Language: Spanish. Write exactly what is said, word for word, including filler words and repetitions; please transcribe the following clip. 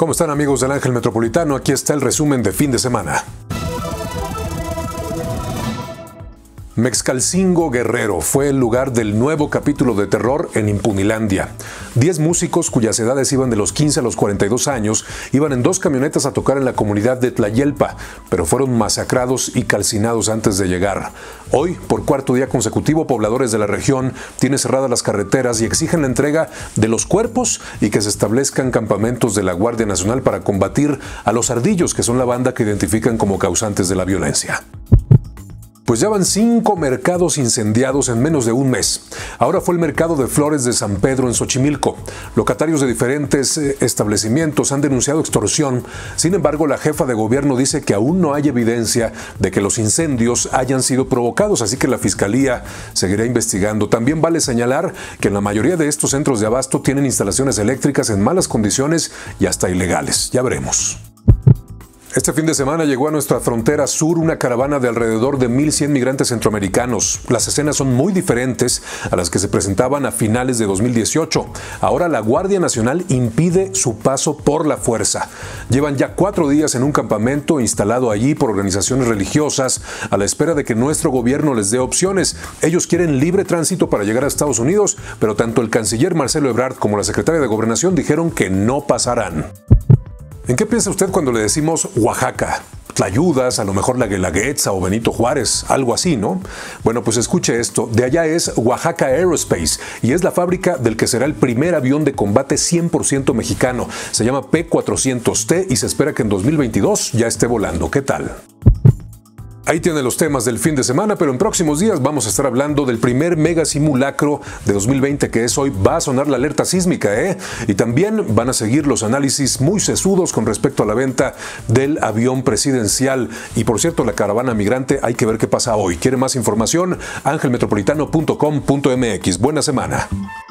¿Cómo están, amigos del Ángel Metropolitano? Aquí está el resumen de fin de semana. Mexcalcingo Guerrero fue el lugar del nuevo capítulo de terror en Impunilandia. Diez músicos cuyas edades iban de los quince a los cuarenta y dos años iban en dos camionetas a tocar en la comunidad de Tlayelpa, pero fueron masacrados y calcinados antes de llegar. Hoy, por cuarto día consecutivo, pobladores de la región tienen cerradas las carreteras y exigen la entrega de los cuerpos y que se establezcan campamentos de la Guardia Nacional para combatir a los ardillos, que son la banda que identifican como causantes de la violencia. Pues ya van cinco mercados incendiados en menos de un mes. Ahora fue el mercado de flores de San Pedro en Xochimilco. Locatarios de diferentes establecimientos han denunciado extorsión. Sin embargo, la jefa de gobierno dice que aún no hay evidencia de que los incendios hayan sido provocados, así que la Fiscalía seguirá investigando. También vale señalar que la mayoría de estos centros de abasto tienen instalaciones eléctricas en malas condiciones y hasta ilegales. Ya veremos. Este fin de semana llegó a nuestra frontera sur una caravana de alrededor de mil cien migrantes centroamericanos. Las escenas son muy diferentes a las que se presentaban a finales de dos mil dieciocho. Ahora la Guardia Nacional impide su paso por la fuerza. Llevan ya cuatro días en un campamento instalado allí por organizaciones religiosas a la espera de que nuestro gobierno les dé opciones. Ellos quieren libre tránsito para llegar a Estados Unidos, pero tanto el canciller Marcelo Ebrard como la secretaria de Gobernación dijeron que no pasarán. ¿En qué piensa usted cuando le decimos Oaxaca? Tlayudas, a lo mejor la Guelaguetza o Benito Juárez, algo así, ¿no? Bueno, pues escuche esto. De allá es Oaxaca Aerospace y es la fábrica del que será el primer avión de combate cien por ciento mexicano. Se llama P cuatrocientos T y se espera que en dos mil veintidós ya esté volando. ¿Qué tal? Ahí tiene los temas del fin de semana, pero en próximos días vamos a estar hablando del primer mega simulacro de dos mil veinte, que es hoy. Va a sonar la alerta sísmica, ¿eh? Y también van a seguir los análisis muy sesudos con respecto a la venta del avión presidencial. Y por cierto, la caravana migrante, hay que ver qué pasa hoy. ¿Quiere más información? ángel metropolitano punto com punto m x. Buena semana.